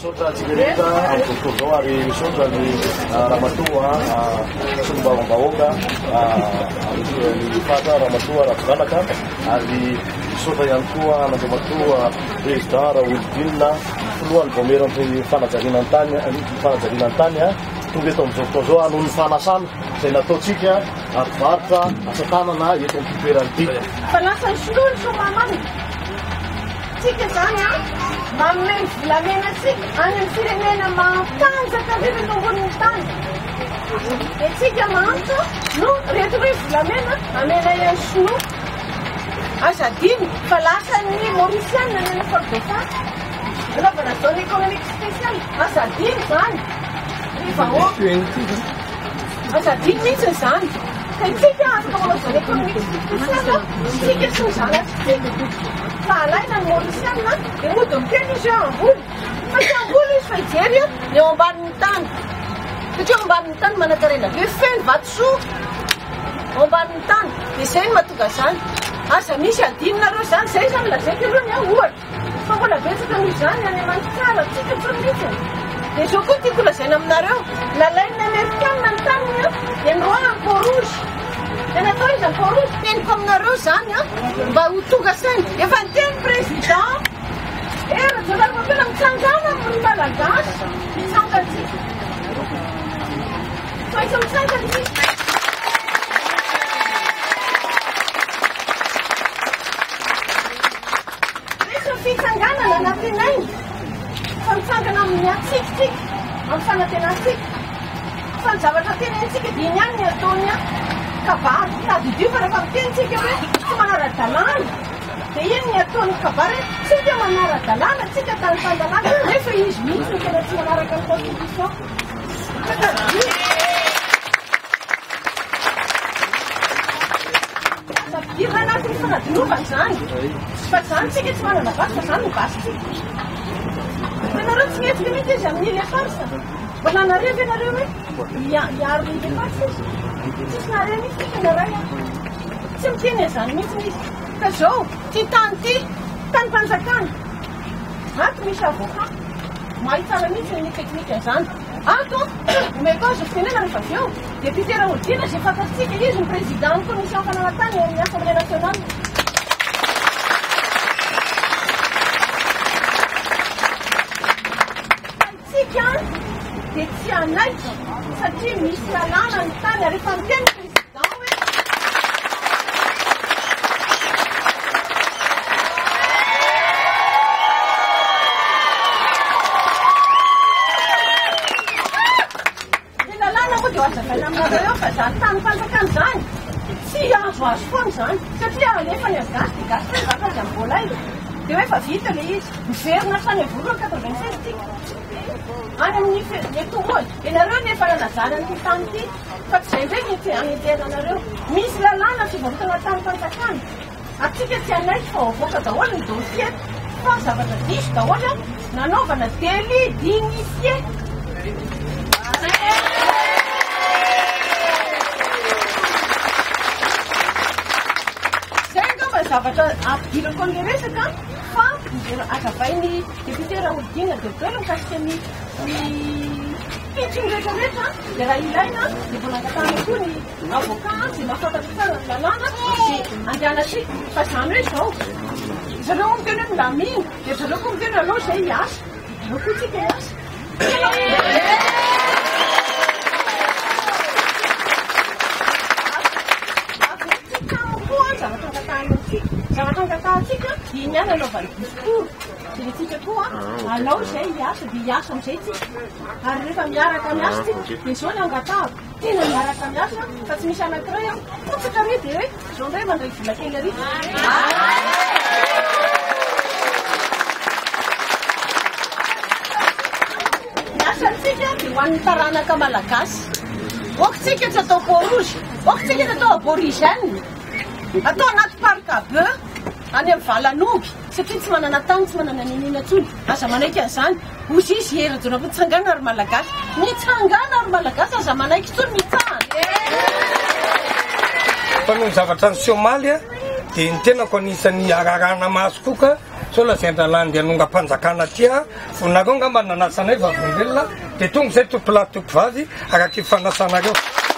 Misaotra antsika rehetra amin'ny tontolo zao ary misaotra ny ramatoa sy ny vaovavahoaka ny fata ramatoa Rakodanaka ary misaotra ihany koa an'Andriamatoa président Raoulidina filohan'ny voamerant'ny fanajarinan-tany tonga eto amin'izao fotoana zao noho ny fanasana izay nataontsika ativarotra asa tanana eto amin'ny toerana ity. Fa lasa ny sinoa so mamana. Tsika zany manome volamena tsika any amin'ny firenena matanjaka be eto ambonin'ny tany. Dia tsika mahantra no reto hoe volamena amena ihany sinoa. Asa dimy fa lasa ny Mauritiana nena Fort-Dauphin. Anaovana zone économique spéciale. Asa dimy zany. Asa dimy mihitsy zany. Ka itsika afaka manao zone économique spéciale tsika sy ny zanatsika. Fa alaina ny Mauritiana dia mody miteny izy eo ambony. Fa tsy ambony izy fa hijery eo ambanin'ny tany. Satria eo ambanin'ny tany manakarena be feno vatosoa eo ambanin'ny tany. Dia izay no mahatonga zany. Asa misy adinonareo zany, izay zany lazaiko aloha ny ohatra. Fa mbola betsaka misy zany any Madagasikara tsika tsy mihitsy. Dia izao koa tiako lazaina aminareo, nalain'ny Amerikanina ny taniny dia niroana ny peau rouge. Dia natao izy ny peau rouge, teniko aminareo zany mba ho tonga saina. Efa niteny président, raha zareo mitsangana amin'ny Malagasy, mitsangatsika. Fa izy mitsangatsika. Fitsanganana anatin'ainy fa mitsangana amin'ny atsikatsika amin'ny fanatenantsika fa ny zavatra tenentsika dia iny ihany ny ataony kabary tadidio fa rehefa mitenitsika hoe tsy manara-dalàna dia iny ny ataony kabary tsika manara-dalàna tsika tany fandalàna nefa izy mihitsy ny tena tsy manaraka ny constitution. Tadidio anatin'ny fanadinova zany. Fa zany tsika tsy manana basy fa zany ny basitsika. Ianareo tsy mietsika mihitsy izy amin'ny ile farsa. Mbola nareo ianareo hoe hiaro ile farsa izy. Tsisy nareo mihitsy ianaray. Tsy miteny zany mihitsy izy. Ka zao ty tany ty tany mpanjakana. Ato misy avocat. Mahay tsara mihitsy ny teknika zany. Ato omeko azy fitenena rehefa avy eo. Député Raoulidina izay fantatsika izy ny président ny commission fananantany amin'ny Assemblée nationale. Dia tsy anaitra satria misy lalàna ny tany rehefa miteny président hoe ny lalàna moa dia ho azavaina aminareo eo fa zany tany mpanjakana zany tsy azo foana zany satria alefa ny azy gasy dia gasy zaka azy amin'ny vola izy dia hoe efa vita ilay izy miverina tany voalohany 96 tika any amin'ny etomoy ianareo nefa nanazana ny tany ity fa tsy izay ndray mety agnenteranareo misy lalàna fivarotana tany mpanjakana atsika tsy anaitra fa avoaka daholo ny dossier fa zavatra diso daholo nanaovana délit d'initié. Zay angamba zavatra ampidirako an'ilay resaka fa azavainy député Raoulidina dia telo mikasika ny pitso rehetrarehetra dia raha ilaina dia mbola angatahana koa ny avocat izay mahafantatra tsara ny lalàna dia andehanasika fa zany hoe zao zareo koa miteny hoe milamina dia zareo koa miteny aloha izay hiasa zareo koa tsika hiasa. Zavatra angatahantsika dia iny ihany anaovany discours dia tsika koa anao izay hiasa dia hiasa amin'izay tsika ary rehefa miaraka miasa tsika dia izao ny angataha tena miaraka miasa fa tsy misy anankiray fotsaka hoe dia hoe izao ndray mandray vola kely ary. Miasantsika dia ho an'ny taranaka malagasy. Oakotsika tsy atao peau rouge, oakotsika tsy atao aborigène. Atao anaty parc be any amin'ny Valanogy satria tsy manana tany tsy manana ninina tsony aza manaiky an'izany ozy izy heradona ko mitsangana ary malagasy mitsangana ary malagasy aza manaiky tsony mitsahana. Fa noho ny zavatra ny Somalia dia ny tenako anisan'ny ararana maso koa sola sendalany dia nongam-panjakana tia vonareo nga mananasanay vavongelona dia tonga izay tompolahy vavy araky fanasanareo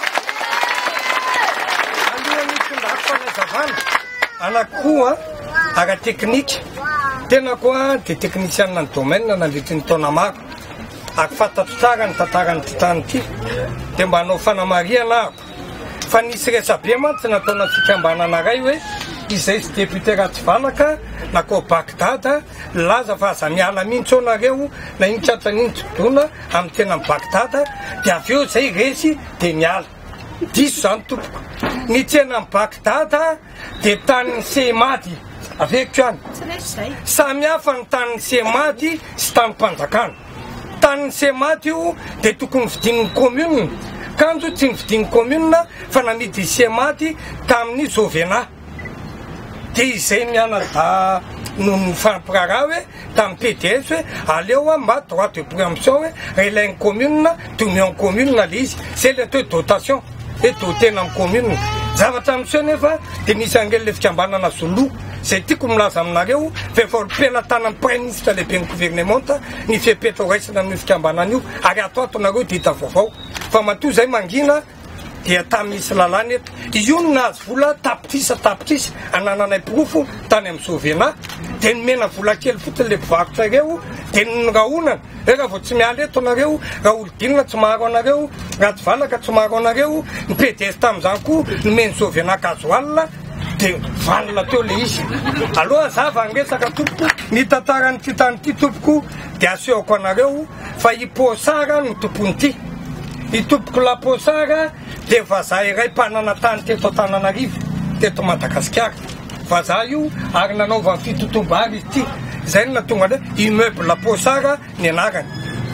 alohan'ny tondrako fanazavana anakoa ara teknika tena koa dia teknisianina ny domaine nandritry ny taona maro ako fantatro tsara ny tantarany ty tany ty dia mba hanao fanamariana ako fa nisy resabe mantsy nataona fikambanana ray hoe izay sy député Ratsivalaka na koa Bagdad laza fa aza miala mihitsy anareo na iny tratran'iny todona amin'ny tena Bagdad dia avy eo zay resy dia miala diso zany tompoko ny tsena amin'ny Bagdad dia tanin'ny Semady aveko any samy hafa ny tanin'ny Semady sy tanin'ny mpanjakana tanin'ny Semady io dia tokony vidin'ny commune kanjo tsy nividin'ny commune fa namidy Semady tamin'ny Zovena dia izay mianada no ny fampirara hoe tamin'ny PDS hoe aleo mba droit de préemption hoe relain'ny commune tomion commune le izy c'est le taux de dotation et dotena amin'ny commune zavatra amin'izao nefa dia misy angelile fikambanana Zolo zay tiako milaza aminareo fa pena tanan'ny prime ministre lehibe ny gouvernementa ny fipetra raisina amin'ny fikambanana io ary ato atonareo dia hita vaovao fa matoa zay mangina dia tamin'ny misy lalàna eto io no nahazo vola tapitrisa anananay profo tany amin'ny Sovena dia nomena vola kely fotiny le mpivarotra ireo dia nyrahonana raha vao tsy miala eto anareo raha olodinina tsy maharo anareo Ratsivalaka tsy maharo anareo ny PDS tamin'izany koa nomeny Sovena gazoalina dia valina teo le izy aloha zava angesaka tompoko ny tantarany ty tany ty tompoko dia asehoko anareo fa iposara no tompony ty itompoko laposara dia vazaha iray mpanana tany teto Antananarivo teto Madagasikara vazaha io ary nanaovany fitotom-bary izy ty zay no natonga le immeuble laposara ny anarany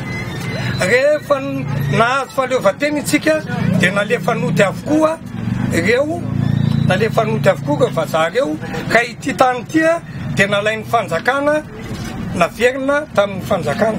rehefa nahazo fahaleovan-tena itsika dia nalefa nody avokoa ireo nalefa nody avokoa ireo vazaha ireo ka ity tany tia dia nalain'ny fanjakana naverina tamin'ny fanjakana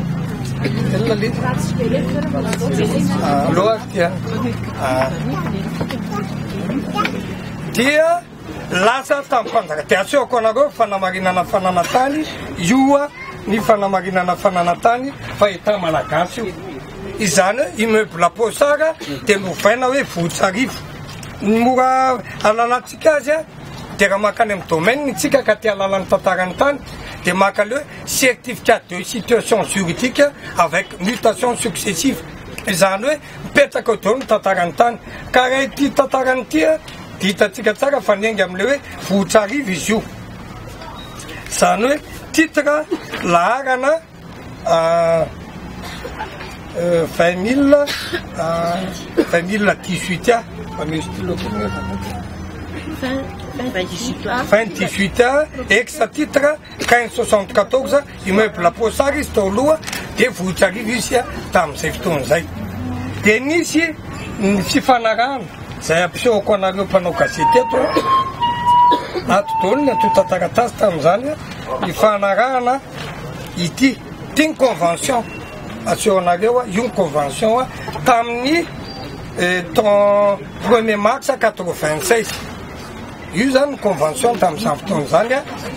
dia lasa tamin'ny fanjakana dia asehoko anareo fanamarinana fananantany ioa ny fanamarinana fananantany fa eta malagasy io izany immeuble laposara dia novaina hoe Votsarivo mora alalantsika azy dia raha makany amin'ny domaine tsika ka tia alalan'ny tantarany tany dia maka le certificat de situation juridique avec mutation successive izany hoe mipetraka deo ny tantarany tany ka raha ity tantarany tia dia hitatsika tsara fa niainga amin'le hoe Votsarivo izy io izany hoe titre laharana 20 018 28 ex-titre 1574 immeuble laposara izy tao aloha dia Votsarivo izy tamin'izay fotoana izay dia nisy ny fifanarahana zay ampisehoko anareo mpanao gazety eto ato daholo ny ato tantaratasy tamin'izany ifanarahana ity tiany convention aseho anareo io ny convention tamin'ny ton 1er mars 96 io zany ny convention tamin'izany fotoana zany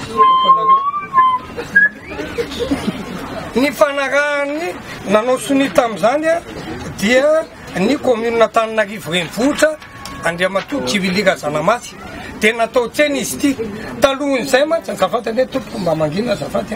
ny fanarahany nanao soni tamin'izany dia ny commune Antananarivo renivohitra Andriamatoa Kivilira Zanamasy dia natao tsena izy ty talohan'izay mantsy azafady ane tompoko mba mangina azafady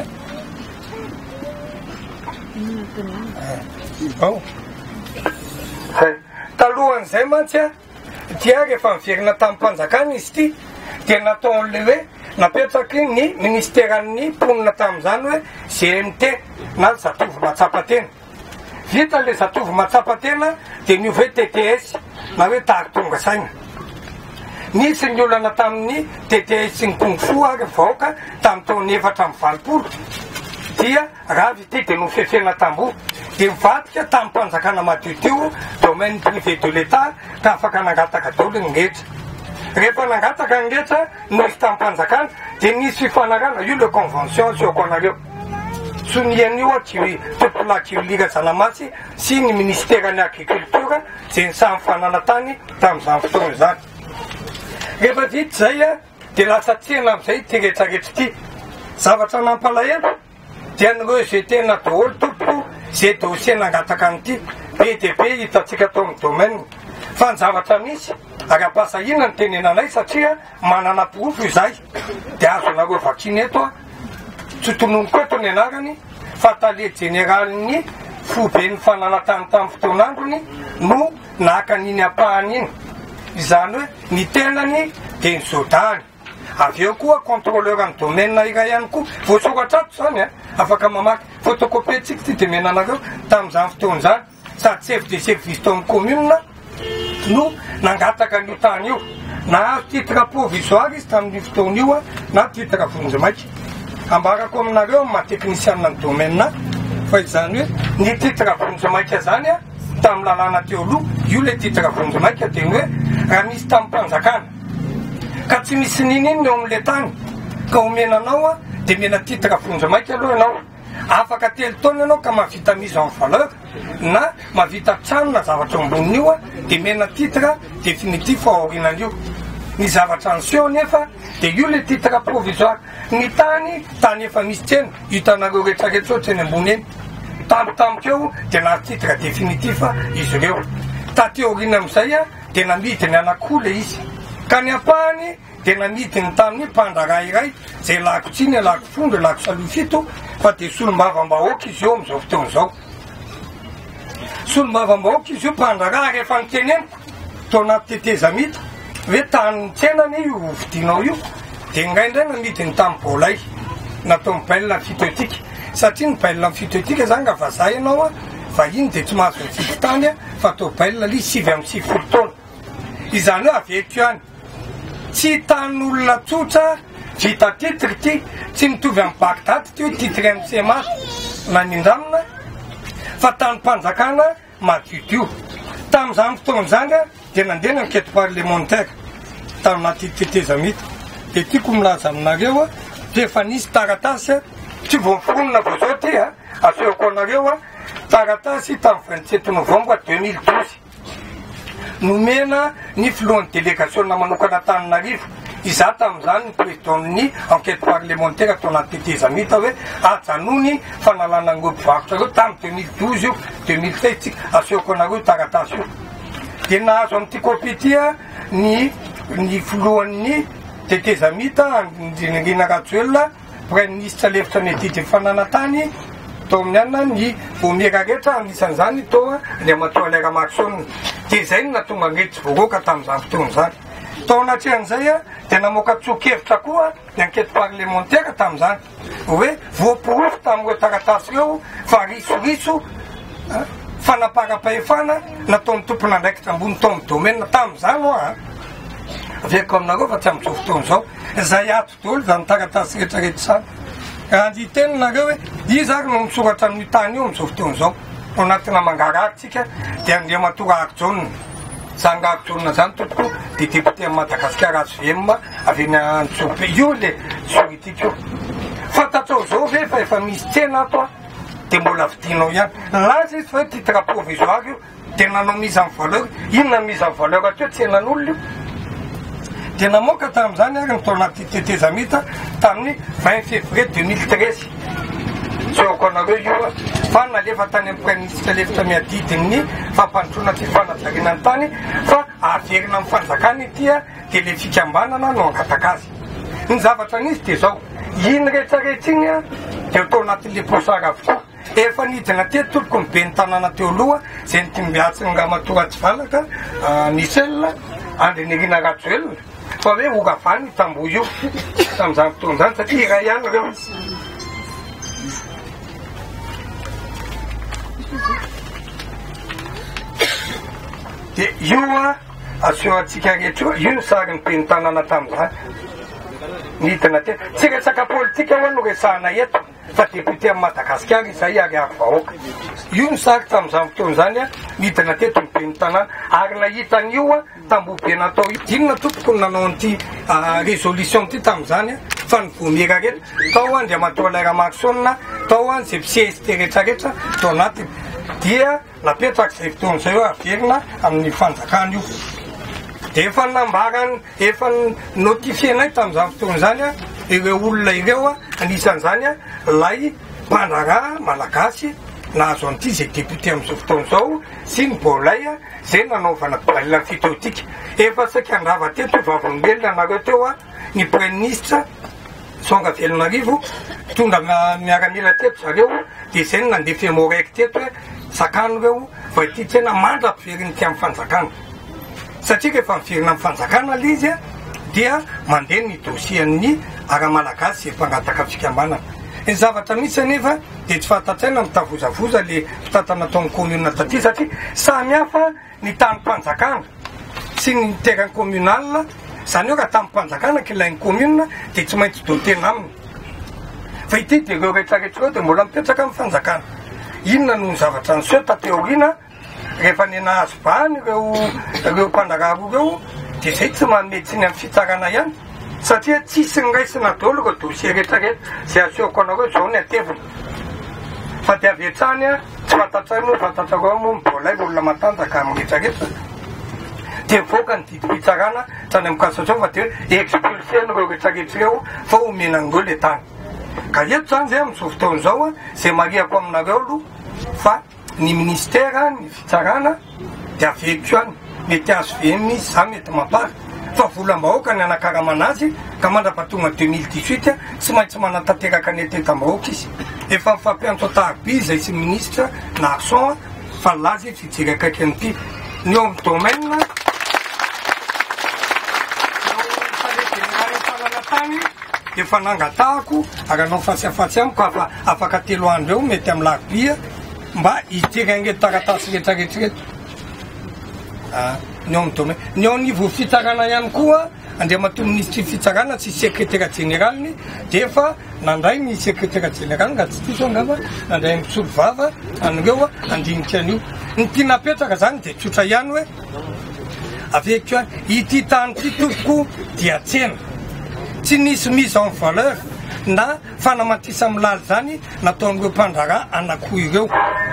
talohan'izay mantsy dia rehefa miverina tamin'ny mpanjakana izy ty dia natao an'le hoe napetraky ny ministéran'ny mponina tamin'izany hoe GMT na Zatovo Matsapatena vita le Zatovo Matsapatena dia ny hoe TTS na hoe tary tonga saina nisy ny olana tamin'ny TTS ny tongosoa ary vahoaka tamin'ny taony 420 dia ravy ity dia nofefena tamboho dia mivadika tamin'ny mpanjakana madio teo domaine privé de l'État ka afaka nangataka daholo ny ngetra rehefa nangataka ny ngetra noisy tamin'ny mpanjakana dia nisy fifanarana io le convention seoko anareo sonian'io tompolahy Kivilira Zanamasy sy ny ministéran'ny agriculture zay ny samy fananantany tamin'izany fotoana izany rehefa vita zay dia lasa tsena amin'izay ty rehetrarehetra ty zavatra nampalahelo dia anareo zay tena daholo tompoko zay dosie nangataka an'ity be dia be hitatsika tao amin'ny domaine fa ny zavatra misy ara-pasa inona ny tenenanay satria manana profo izahay dia azo anareo vakiny eto a tsy tononoko eto ny anarany fa tale generaliny foben'ny fananatany tamin'ny fotoanandrony no nakan'iny apahany iny izany hoe ny tenany dia ny zodany avy eo koa contrôleur amin'ny domaine iray ihany koa voasoratra ato zany a afaka mamaky photocopie tsika ty dia menanareo tamin'izany fotoana zany sady chef de service tao amin'ny commune no nangataka an'io tany io na azo titre provisoire izy tamin'ny fotoana io a na titre vonjimaiky ambarako aminareo mahatechnicianna ny domaine fa izany hoe ny titre vonjimaika zany a tamin'ny lalàna teo aloha io le titre vonjimaika dia hoe raha misy tamin'ny mpanjakana ka tsy misy nininy eo amin'le tany ka omenanao a dia mena titre vonjimaika aloha ianao afaka telo taona ianao ka mahavita mise en valeur na mahavita trano na zavatra ambon'io a dia mena titre définitif aorinan'io ny zavatra ansio nefa dia io le titre provisoire ny tany efa misy tsena hitanareo rehetrarehetra ohatsy eny ambony eny tampotampoka eo dia na titre définitif izy ireo tateorina amin'izay a dia namidiny anakoho le izy ka ny ampahany dia namidiny tamin'ny mpandra iray zay lako tsiny lako fondro lako salofito fa dia solombavam-bahoaka izy eo amin'izao fotoana izao solombavam-bahoaka izy io mpandra rehefa niteneniko to anaty tetezamita hoe tany tsenany io vidinao io dia indraindray namidiny tamin'ny bolay natao mibelona fitoetika satria ny belona fitoetika zany raha vazaha ianao a fa iny dia tsy mahazo mifidy tany a fa atao belona li 9 taona izany hoe aveko ihany tsy tan'olona tsotra vita titre ty tsy mitovy amin'ny bagdady ty hoe titre MC maty nanindramina fa tany mpanjakana madiodio tamin'izany fotoana zany a dia nandeha nankety parlementaire taminaty tetezamita dia tiako milaza aminareo a dia efa nisy taratasy a tsy vomifonina vo zao ty a asehoko anareo a taratasy tamin'ny 27 novembre 2012 nomena ny filohan'ny délégation na manokana Antananarivo iza tamin'izany ny présidentny enquête parlementaire atao anaty tetezamita hoe ajanony fanalana ngo mpivarotra reo tamin'ny 2012 io 2016 tsika asehoko anareo taratasy io dia nahazo amin'ity copie ty a ny filohan'ny tetezamita Andrinirina Rajoelina premier ministre lefitra ny adity fananatany tao amin'ny anina ny vomiera rehetra anisan'izany toa ny amatoa lera maksona dia izay no natonga angety voaroaka tamin'izany fotoana zany tao anatrehan'izay a dia namoaka tsokevitra koa ny enquête parlementaire tamin'izany hoe voaporofo tamin'ireo taratasy ireo fa risoriso fanapara-pahefana nataon'ny tompon'andraikitra ambony tao amin'ny domaine tamin'izany oa aveko aminareo fa tsy amin'izao fotoana izao zay ato daholo zany taratasy rehetrarehetra sany raha anditenanareo hoe izy ary no misoratra amin'ny tany io amin'izao fotoana izao ao anatina mangararytsika dia andria matora arjona zanga arjona zany tompoko dia député amin'ny Madagasikara SVM avy eny Antsobe io le juridique io fantatrao zao ve fa efa misy tsena ato a dia mbola vidinao ihany laza izy fa hoe titre provisoire io dia nanao mise en valeur inona mise en valeur ateo tsenan'olona io dia namoaka tamin'izany ary nitao anaty tetezamita tamin'ny 20 février 2013 seoko anareo io fa nalefa tany amin'ny premier ministre lefitra miadidiny fampandroana ty fanajariana ny tany fa averina amin'ny fanjakana itya dia le fikambanana no angataka azy ny zavatra nisy dia zao iny rehetrarehetra iny a dia atao anatin'le posara avokoa efa nidina teto toloko mibe ny tanàna teo aloha zay nytimbiatsy ny ramatoa tsy valaka Michel Andrinirina Rajoelina fa hoe oravany tamboho io tamin'izany fotoana zany satria iray ihany reo dia io a aseho atsika rehetra io ny sary ny be ny tanàna tamin'izany nidina tena tsy resaka politika hoa no resahana eto fa député amin'ny Madagasikara izay ary ary vahoaka io ny sary tamin'izany fotoana zany a nidina teto ny be ny tanàna ary nahitan'io a tamboho be natao inona tompoko ny nanao an'ity résolution ty tamin'izany a fa ny vomiera rehetra tao andria matoa lera maksona tao any zay CST rehetrarehetra tao anatiny dia napetraka izay fotoana izay hoe averina amin'ny fanjakana io dia efa nambarany efa notifienay tamin'izany fotoana zany a ireo olona ireo anisan'izany lay mpandrara malagasy nahazo an'ity zay député amin'izao fotoan'izao sy ny bolay zay nanaovana bailina fitotika efa saika andrava teto vavolombelona nareo teo ny premier ministre Songa Velonarivo tonga miaramila teto zareo dia zay no nandeha femoreky teto hoe sakano reo fa ity tena mandra-piveriny ty amin'ny fanjakana satria rehefa miverina amin'ny fanjakana le izy dia mandeha ny dosian'ny ara-malagasy mpangataka fikambanana ny zavatra misy anefa dia tsy fahatatsaina mitavozavoza le fitatana taon'ny commune taty satria samy hafa ny tany mpanjakana sy ny terrain communal zany hoe raha tamin'ny mpanjakana kilain'ny commune dia tsy maintsy dotena aminy fa ity dia ireo rehetrarehetra ireo dia mbola mipetraka amin'ny fanjakana inona no ny zavatra nyseho tateorina rehefa ny nahazo bahany ireo mpandararo ireo dia zay tsy mametsy ny amin'ny fitsarana ihany satria tsisy niraisina daholo ireo dossier rehetrarehetra zay asehoko anareo zao ny atevina fa dia avetrany tsy fantatrareo fantatrareo moa mbolay olona matanjaka amin'ny rehetrarehetra dia voaka ny didi-pitsarana trany amin'ny kasatao fa dia expulsé n'ireo rehetrarehetra ireo fa omenan'ireo le tany ka eto zany zay amin'izao fotoan'izao zay mariako aminareo aloha fa ny ministère ny fitsarana dia aveko any mety azo vemy za mety mampary fa volam-bahoaka ny anakarama azy ka mandrapatonga 2018 tsy maintsy manatanteraka ny etentam-bahoaka izy efa mifampiantso tahaby zay sy ministre na arson fa lazy fijery akaiky an'ity ny eo amin'ny domaine falanatany efa nangatahako ary anao fatsiafatsy amiko afa afaka 3 andro eo mety amin'ny lakobia mba iterangeto taratasy rehetrarehetrareto ny eo amin'ny domaine ny eo niveau fitsarana ihany koa andriamato ministre fitsarana tsy secrétaire généralny dia efa nandray ny secrétaire général nga tsy tiso angamba nandray misolo vava an'ireo andinika an'io ny tianapetraka zany dia tsotra ihany hoe aveko any ity tany ty tompoko dia tsena tsy nisy mise en valeur na fanamatisa milaly zany nataon'ireo mpandrara anakoho ireo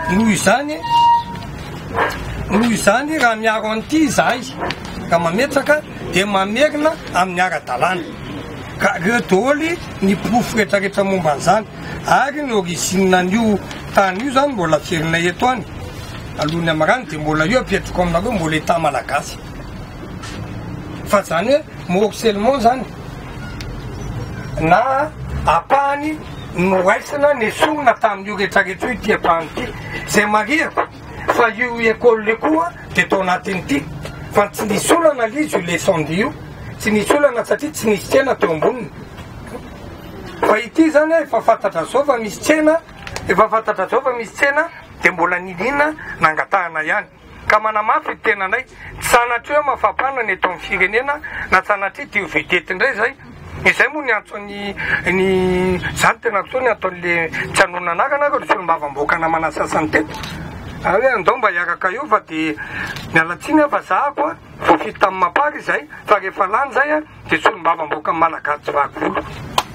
noho izany raha miaro an'ity zahay ka mametraka dia mamerina amin'ny ara-dalàna ka reo daholo ny profo rehetrarehetra momba an'izany ary ny origine an'io tany io zany mbola fierina eto any alohany amarany dia mbola io apetrako aminareo mbola eta malagasy fa zany hoe morcellement zany na apahany noraisina ny sonona tamin'io rehetrarehetra io ty apahany ty zay mariako fa io école le koa dia tao anatin'ity fa tsy nisy olana le izy io leçon de io tsy nisy olana satria tsy nisy tsena teo amboniny fa ity zany efa fantatra zao fa misy tsena dia mbola ninina nangatahana ihany ka manamafy tena ndray tsy sanatry hoe mafapana ny eto amin'ny firenena na sanatry ty vedety indray zay izay moa ny antony zany tena kosoa ny ataon'le tsy anonanarana ka ry mbavamboaka na manasasany teto hoe andao mba hiaraka io fa dia mialatsiny fa zahako voafity tamin'ny mapary zay fa rehefa lany zay dia solombavamboaka amin'ny malagasy vakolo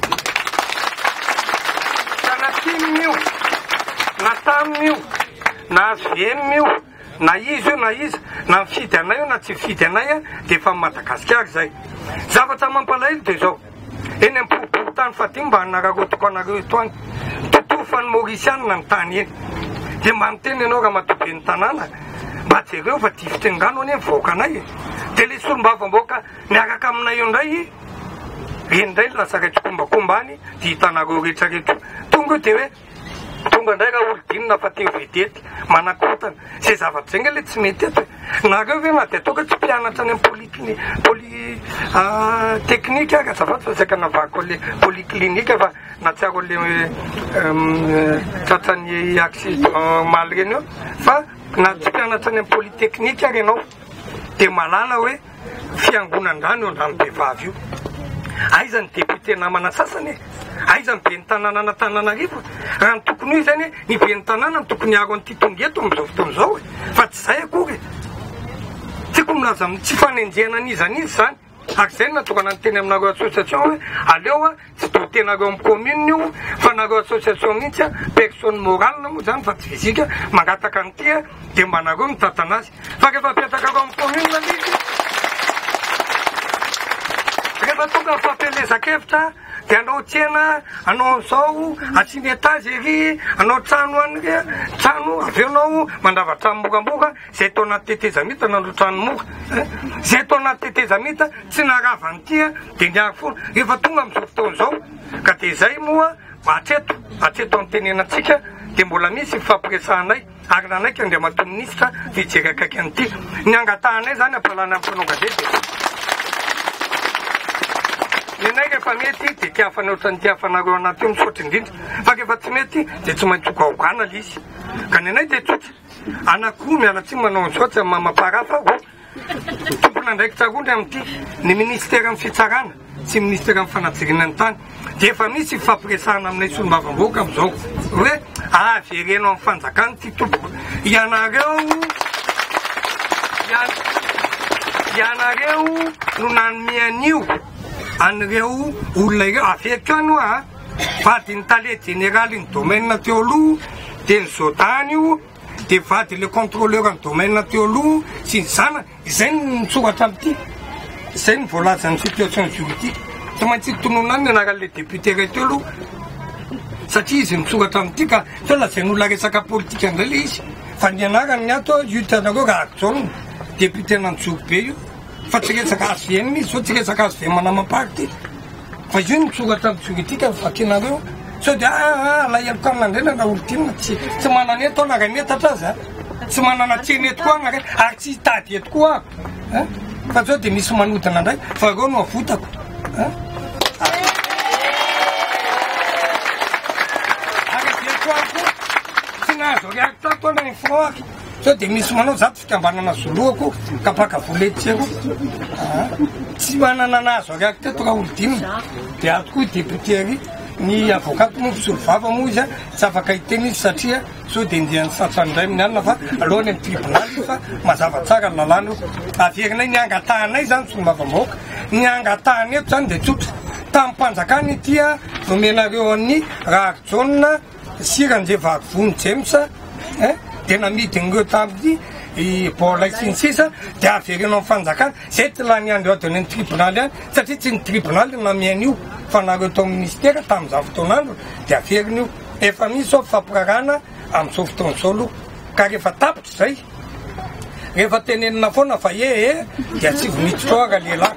sanatin'io na tamin'io na azo venina io na izy io na izy na mifidy anay io na tsy mifidy anay dia efa Madagasikara zay zavatra mampalahelo dia zao eny amin'ny tany faty mba hanararotoko anareo eto any totofany maorisianina ny tany eny dia mba miteny ianao raha matobe ny tanàna mba jereo fa tifitengano any mivoaka anay dia le solombavamboaka miaraka aminay io indray rendray lasa retrokombakomba any dia hitanareo rehetrarehetra tonga io dia hoe tonga indray raha olodinina fa teo vedety manakotana zay zavatra zay nga le tsy mety eto nareo ve na dia ataoko tsy mpianatra any amin'ny teknika ary azafady fa saika navako le polyclinique fa natsiaro le tratrany accident maly reny eo fa na tsy mpianatra any amin'ny polytechnique ary ianao dia malala hoe fiangonan-drano eo andrano behivavy io aiza ny député namana sasany aiza ny be ny tanàna na Tananarivo raha ny tokony io zany ny be ny tanàna ny tokony aro an'ity tongeto amin'izao fotoan'izao fa tsy zay akory tiako milaza tsy fanenjehana an'izanizy zany ary zay natokana ny teny aminareo association hoe aleo tsy dotenareo amin'ny commune io fa nareo association mihitsy personne morale moa zany fa tsy fizika mangataka an'ity dia mba nareo mitantana azy fa rehefa apetrakareo amin'ny commune lizy rehefa tonga fampelezakevitra de anao tsena anao zao atsiny etazy ery anao trano any trano avy eo anao mandrava trano mokamboka zay tao anaty tetezamita nandro trano moka zay tao anaty tetezamita tsy narava an'itya de niary foana rehefa tonga am'izao fotoana zao ka de zay moa atreto antenenantsika de mbola misy fampiresahanay ary nanaiky andria matoministra fijery akaiky an'ity ny angatahanay zany ampalana am'mpanao gazety nenay rehefa mety de tiafana ohatrany tiafanareo anaty io misaotra indrindra fa rehefa tsy mety de tsy maintsy hogaogana le izy ka nenay de tsotra anakoho miala tsy manao ansoatsy mamaparafa tompona ndraiky tsarondry am'ity ny ministera amin'ny fitsarana sy ministera amin'ny fanatsirinany tany de efa misy fampiresahana aminay solombavam-boaka am'izao hoe averenao amin'ny fanjakany ty tompoko ianareo no nanomian'io an'ireo olona ireo aveky ano a vady ny tale généraly ny domaine teo aloha de ny zotany io de vady le contrôleur ny domaine teo aloha sy ny zana izay ny mitsoratra am'ity izay ny voalazan'ny situation juridique tsy maintsy tonona any anarale député ray teo aloha satria izy mitsoratra am'ity ka sao lazay n'olona resaka politika andray le izy fa ny anarany ny ato itanareo raha akzao député nanjory be io fa tsy resaka azo eny izy sao tsy resaka azo ve manamaparty fa izy io mitsoratra amin'ny juridique vakinareo sao de alaheloko amin'andrena na olotinina tsy manana eto naray metatra azy tsy manana tseny eto koa naray ary tsy hitady eto koa fa sao de misy manodina ndray fa reo no avotako nazo reakta tona ny froaky sao de misy manao zato fikambanana zoloako kapaka voletsyako tsy manana nazo reakta to raha olodinina de ato koa député ary ny avokato moa fisolo vava moa izy tsy afaka hiteny izy satria sao de ndiany satrandray amin'ny alina fa alohany amin'ny tribunal fa mazava tsara ny lalàna io averinay ny angatahanay zany solombavam-baoaka ny angatahany eto zany de tsotra tamin'ny mpanjakany itya vomenareo an'ny rahajauna siranjeva vony james de namidin'ireo tamin'ny bola sinsisa de averenao fanjakana zay ty la ny andro adony ny tribunaly any satria tsy ny tribunaly namian'io fa nareo tao ministera tamin'izao fotoanandro de averiny io efa misy ao fampirarana am'izao fotoana zao aloha ka rehefa tapitra zay rehefa tenenina foana fa de tsy vonitsitoara lehilahy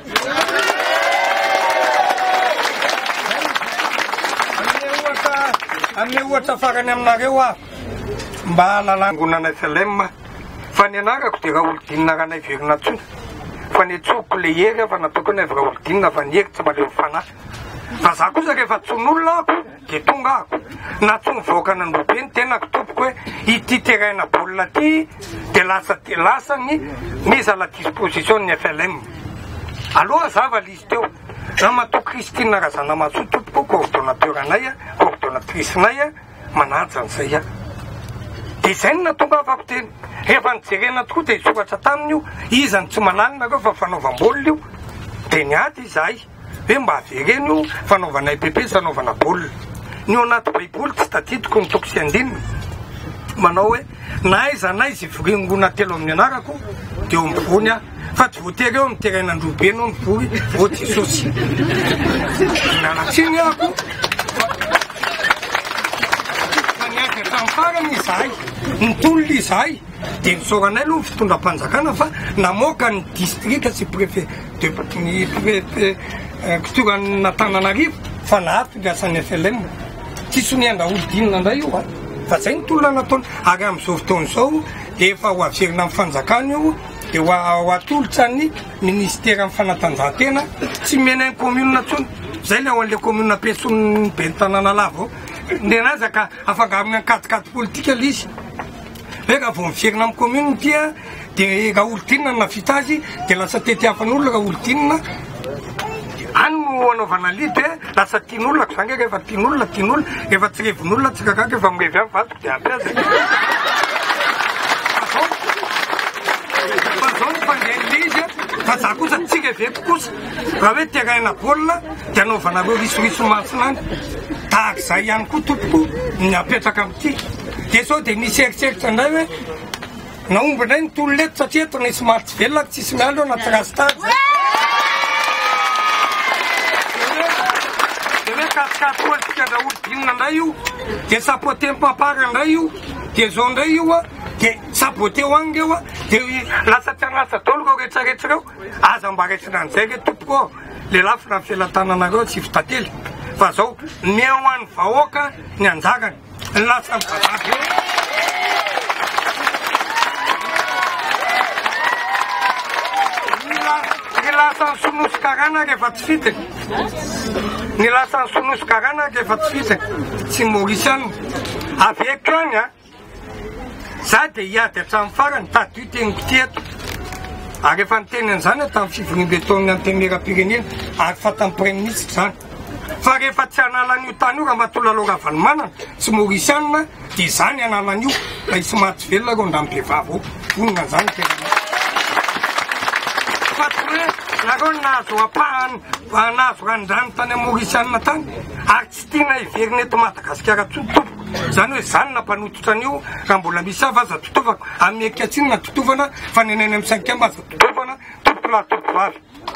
ame ohatra farany aminareo mba lalangonanay FLM fa ny anarako de raha olodinina raha naiverina tsony fa ny tsoko le hery fa nataoko ny raha olodinina fa ny hery tsy maleo fanahy fa za kosa rehefa tson'olona ako de tonga ako na tsy mivoaka nandobe ny tenako tompoko hoe ity teraina baolina ty de lasa ny mise à la disposition ny FLM aloha zava lizy teo raha matao Christine razana maso tompoko coordonnateur anay coordonnatrice nay manaja an'izay de zay ny natonga afako teny rehefa nijerena tokoa de isoratra tamin'io izany tsy malalina reo fa fanaovam-baolina io de niady izahay hoe mba avereny io fanaovanay bebe fanaovana baolina ny ao anaty baiboly tsy tadidiko ny toko sy andinina manao hoe na aiza na izy ivoringona telo amin'ny anarako de eo mivony a fa tsy voatery eo miterainandrobe anao mivory vo jesosy nalatsiny ako fa niaky atramin'ny farany izahay nitolona izahay de nisoranay aloha fitondram-panjakana fa namoaka ny district sy préfet ny kitoran'ny Tananarivo fa nahato ny asan'ny FLM tsisy niandra olodinina ndray io fa zay nitolona nataony ary am'izao fotoana zao de efa ho averina amin'ny fanjakana io de ho atolotra ny ministera amin'ny fanatanjahantena tsy menay commune tsony zay le ao an'le commune peson'ny be ny tanàna lava nenazy ka afangarony ankadikady politika le izy hoe raha vo miverina amin'ny commune tia de raha olodinina navita azy de lasa tetiafan'olona raha olodinina any no anaovana lidy hoe lasa tian'olona ko zany rehefa tian'olona rehefa tsy revin'olona tsy kakaka efa mirevy amin'ny vatoko de ampiaza fa zao ny fandrain'le izy fa za kosa tsy reveko kosa raha hoe teraina baolina de anaovanareo risoriso masinany tahaka zay ihany koa tompoko ny apetraka am'ity de sao de misy eritreritra indray hoe naomba indray nitolona eto satria eto nisy maty velona tsisy mialo anaty rastady katoatsika daholo dinona ndray io dia sapote mipampara ndray io dia zao ndray io a dia sapote ho agny eo a dia lasa tsy anasa daholo ka rehetrarehetra reo aza mba rehetrina an'izay re tompoko le lafina ny filatananareo tsy fitately fa zao mia ho an'ny vahoaka ny anjarany ny lasa mivavavy ny lasa ny sonosy-karana rehefa tsy fitaka ny lasa ny sonosy-karana rehefa tsy fitaka tsy morisiany aveko any a za dia hiady hatramin'ny farany tady io teniko ty eto ary efa niteny an'izany tamin'ny fivoriam-betaon'ny antenera-pirenena ary fatamin'ny premier-ministre zany fa rehefa tsy analan'io tany io raha matolaloha ravanomanana tsy morisianina dia zany analan'io fa isy mahatsy velona reo ndamibevavy ao vonona zany tena nareo nahazo apahany nahazo randrany tany amorisianina tany ary tsy tiana hiverina eto Madagasikara tsotompoko zany hoe zany nampanototra an'io raha mbola misy avy aza totovako amin'ny ekatsiny na totovana fa neneny amin'ny cinquième aza totovana tompolahy topovavy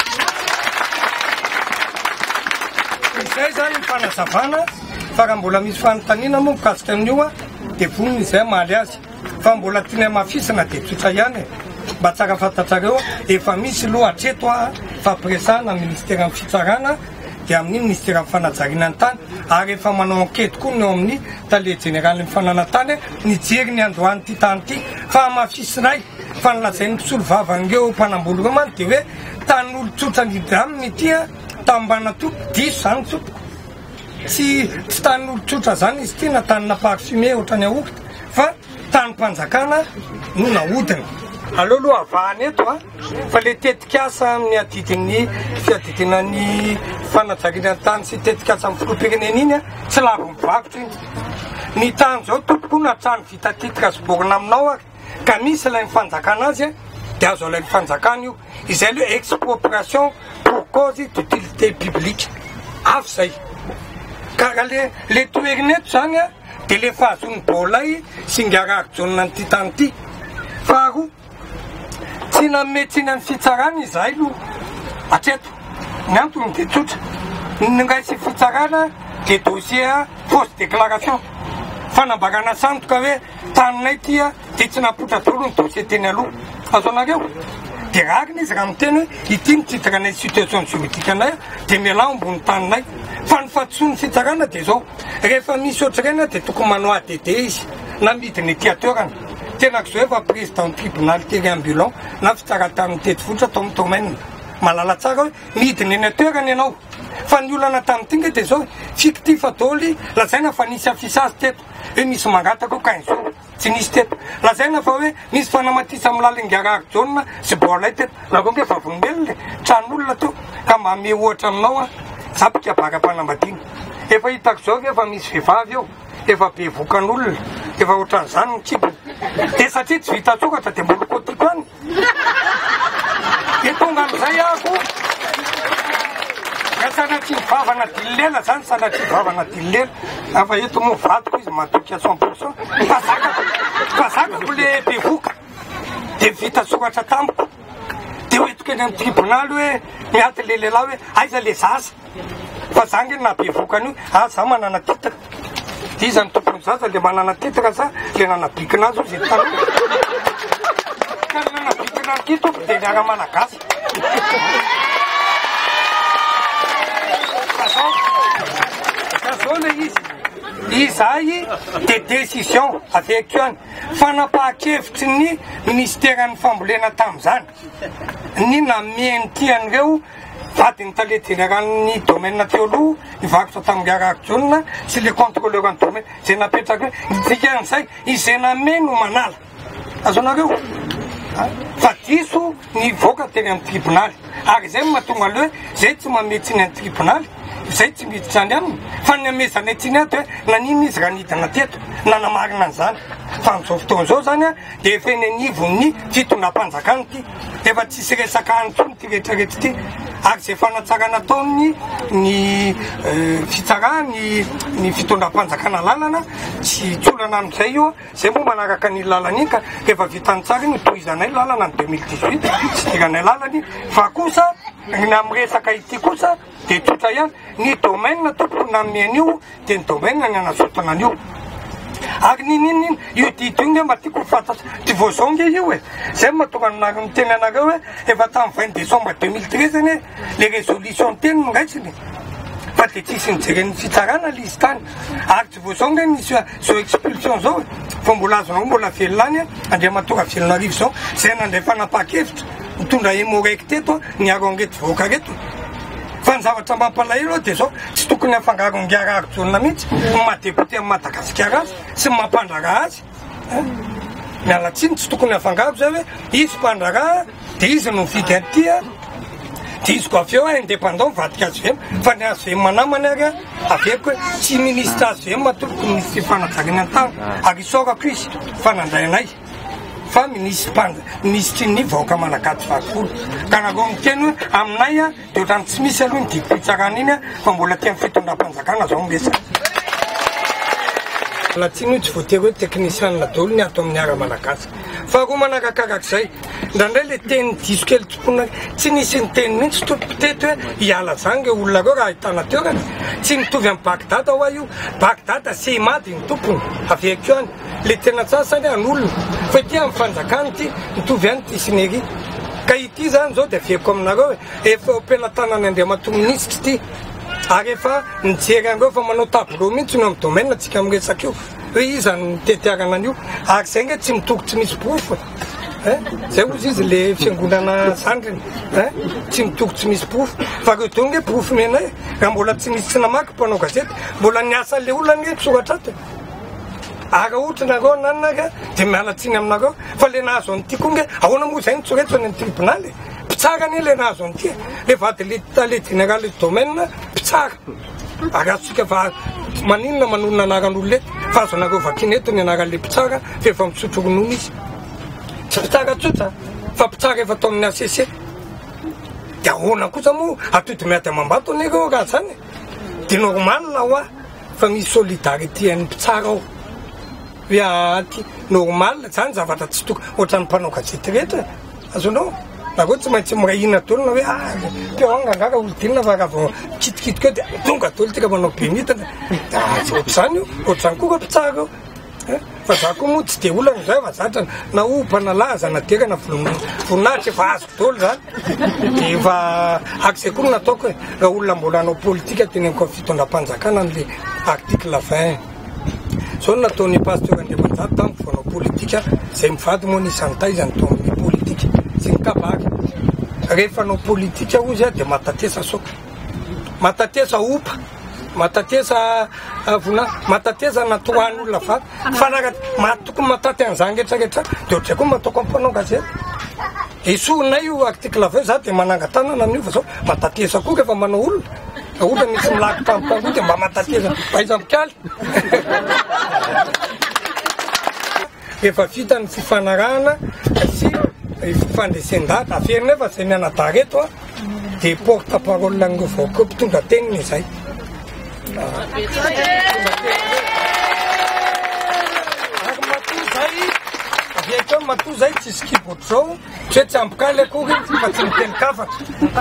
izay zany ny fanazavana fa raha mbola misy fanontaniana moa mikasika amin'io a dia vonona izay mahaly azy fa mbola tiana mafisana dia tsotra ihany mba tsara fantatrareo efa misy loha hatreto a fampiresahana ministera amin'ny fitsarana dia amin'ny ministera amin'ny fanajariana ny tany ary efa manao ankety koa ny eo amin'ny tale generaly ny fananantany nijery ny androany ty tany ty fa mafisy ray fa nilazay ny mpisolo vavangeo mpanambolo reo many dia hoe tan'olo tsotra nidraminy tya tambana to diso zany tsopoko tsy tan'olo tsotra zany izy ty na tany naparfume ohatrany aokita fa tany mpanjakana no nahodina aloaloha avahany eto a fa le tetikasa amin'ny adidin'ny fiadidinany fanajariana tany sy tetikasa amin'ny filoam-pirenena iny a tsy lavo mivakotra iny ny tany zao tompoko na trano vita titika soborina aminao ary ka misy ilay mifanjakana azy a dia azo ilay mifanjakana io izay le expropriation pour cause d'utilité publique avy zay ka raha le toerina eto zany a dia le fahazony baolay sy ngararijonina ny ty tany ty faharoa tsy nametsiny amin'ny fitsarana izahay lo atreto ny antony dia tsotra ngaisy fitsarana dia dossier fausse déclaration fanambarana sandoka hoe taninay tya dia tsy napotra daholo ny dossier teny aloha azo anareo dia rarina izy raha miteny hoe ity mititranay situation juridique anay dia miala ambony taninay fa ny fahatsoany fitsarana dia zao rehefa misy ohatrarena dia tokony manao ADD izy na midiny ety atoerana tenako zao efa président tribunal terriambulant na fitsara-tamin'ny tety votra tao amin'ny domaine malala tsara hoe midiny eny atoerana ianao fa ny olana tamin'ny tinga dia zao fictif daholy lazaina fa nisy afisage teto hoe misy mangataka ka inzo tsy nisy teto lazaina fa hoe misy fanamatisa amin'ny lalingarary jaune sy boalay teto nareo nge fa vonombelona le tran'olona to ka mba ame ohatra aminao a zapika bara-panambadiana efa hitako zao efa misy vehivavy eo efa be vokan'olona efa ohatran'izany ny kibony dia satria tsy vita tsokatra dia mbola kotiko any dia tonga amin'izay ako ka sanatry mivavana dililela zany sanatry mivavana dililela afa eto moa vadiko izy matoky à 100% fa zakako le be voka dia vita sokatra tamiko dia hoetiko eny amin'ny tribonaly hoe miaty le lehilahy hoe aiza le zaza fa zangy na be vokany io za manana titaka dia izy ny tompony zaza le manana titaka za le nanabikina azy io zay tany ka le nanabikina aty tompo dia niara malagasy ka zao le izy izay dia décision aveko any fanapaha-kevitry ny ministeran'ny fambolena tamin'izany ny nameny tian'ireo vadiny tale généralny domaine teoloha nivakotra tamin'ny gararjona sy le contrôleur ny domaine zay napetraka nitikan'izay izay nameny no manala azonareo fa diso ny voaka teny amin'ny tribonaly ary zay mahatonga le hoe zay tsy mametsiny amin'ny tribonaly zay tsy miditra any aminy fa ny amezana etsiny ato hoe nanina izy raha nidina teto nanamarina an'izany fa amin'izao fotoan'izao zany a dia efa eny anivony fitondram-panjakany ty efa tsisy resaka antsony ty rehetrarehetra ty ary zay fanatsara nataony ny fitsara ny fitondram-panjakana lalana tsy tsolana amin'izay io zay moa manaraka ny lalany ka efa vitany tsara ny toizanay lalana ny 2018 tsy tiranay lalany fa kosa namresaka ity kosa de tsotra ihany ny domaine tompona amin'ny an'io de ny domaine ny anasotana an'io ary nininy io dito io nge mba tiako fantatra ty vao zao nge io e zay mahatonga ny teny anareo hoe efa tamin'ny 20 décembre 2013 ane le résolution teny mingaitsiny fa de tsisy nijeren'ny fitsarana lizy tany ary ty vao zao nge nisy zao expulsion zao fa mbola azonao mbola velonany andria mahatonga velonarivo zao zay nandray fanapa-kevitra mitondra émoraiky teto ny aro angety voaka reto fa ny zavatra mampalahelo de zao tsy tokony afangaro ngiararo-jolona mihitsy mahadepoté amin'ny Madagasikara azy sy mampandrara azy miala tsiny tsy tokony afangaro zay hoe izy mpandrara de izy no mividy atya de izy ko aveo indépendant mivadika azy vemy fa ny azy vemy manamany ary aveko hoe tsy ministre azy vemy matoloko ministre fanajariana an-tany ary isorako izy fa nandrainay fa ministre ny vahoaka malagasy vakolo ka nareo miteny hoe aminay de ohatrany tsy misy aloha ny dikopitsarana iny fa mbola tia fitondram-panjakana zao ngesa latsiny io tsy voatery hoe technicien daholo ny ato amin'ny ara malagasy fa roa manarakarak'izay ndraindray le teny diso kely tokona tsy nisy ny teny mihitsy peut-être hoe hiala zany olona reo raha ahitana teo rany tsy mitovy amin'ny bakdata hoa io bakdata semady ny tompony aveko any le tena tsasany an'olona fa ty amin'ny fanjakany ty mitovy any ty sinery ka ity zany zao de aveko aminareo hoe efa ampelantanany Andriamatoa ministre ty ary efa nijery an'ireo fa manao tableau mihitsy no amin'ny domaine atsika miresaka io hoe izany tetiarana an'io ary zay nge tsy mitoko tsy misy profo zay ozy izy le fiangonana zandriny tsy mitoko tsy misy profo fa reo to nge profo menay raha mbola tsy misy tsy namaky mpanao gazety mbola niasa le olona nge tsoratra ato ary ohatra nareo nanaka de mialatsiny aminareo fa le nahazo an'ity koa nge ahoana moa zay nitsoretsy any tribonaly pitsara ny le nahazo an'ity le vady le général le domaine pitsara ary azotsika fa maninona manolona anaran'olo lety fa azo nareo vakiny eto ny anaran'le pitsara fa efa mitsotro ronono izy tsy pitsara tsotra fa pitsara efa atao amin'ny ACC de ahoana kosa moa atody miady amambato anareo raha zany de normal hoa fa misy solidarité an'ny pitsara ao hoe aty normal zany zavatra tsy toko ohatrany mpanao gazety rehetra azonao nareo tsy maintsy mirahina tolona hoe teo angangara olodinina fa raha vao kitikitiko eo de tonga tolo tika manao be mitana ohatr'izany io ohatr'izany koa pitsara eo fa za koa moa tsy de olana zay fa zatra na opana laza na terana voninahitra efa azo tolo zany de efa akizay koa nataoko hoe raha olona mbola anao politika teneniko fitondram-panjakana an'le article 20 zao nataony pasteur Andriamanjary tamiko fanao politika zay mivady moa nisantay zany to amin'ny politika sy ny kabary rehefa anao politika ozy de matatesa soka matatesa opa matatesa matatesa natoan'olona vady fa raha tokony mataty an'izany retraretra de ohatray koa mataoko ampanao gazety esonay io article 20 za de manangatanana amin'io fa zao matatesa koa rehefa manao olona ohatra misy milaky tampotango de mba matatesa paizamikaly rehefa vita ny fifanarahana sy fifandresen-data aferiny efa zay mianadareto de porte parole an'ireo vahoaka mpitondra teniny zay avekeo matoa zay tsisy kibotry zao tsy hoe tsy ampikaly akory fa tsy miteny kafatra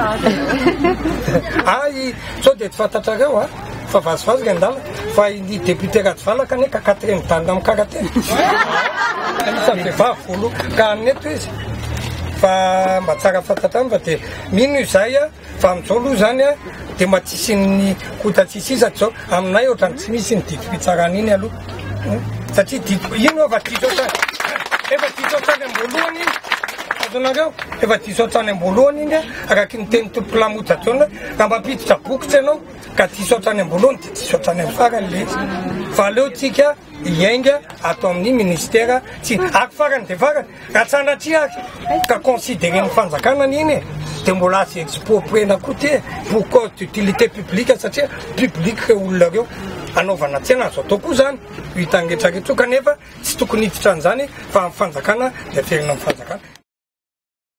sao de tsy fantatrareo fa vazivazy andala fa ny député Rativalaka ane ka 4e dalina amin'ny karatena anisany vehivavy volo ka aneto izy fa mba tsara fantatrany fa de mino izay fa am'izao aloha zany de mba tsisy ny kotatsisy zao aminay ohatrany tsy misy ny didi-pitsarana iny aloha satria ino efa disotrany amboalohany azonareo efa disotrany amboalohany iny araky ny teny tompo lamojajona raha mampiditra bokotsy ianao ka disotrany amboalohany de disotrany amin'ny farany le fa aleo tsika iainga atao amin'ny ministère tsy ary farany de farany raha tsanatria ka considéré ny fanjakana iny de mbola azy expropriena koa ty pourquoi d'utilité publique satria publique olona reo anaovana tsena azo atao koa zany hitangetsagetso kanefa tsy tokony hiditra an'izany fa amin'ny fanjakana de aferina amin'ny fanjakana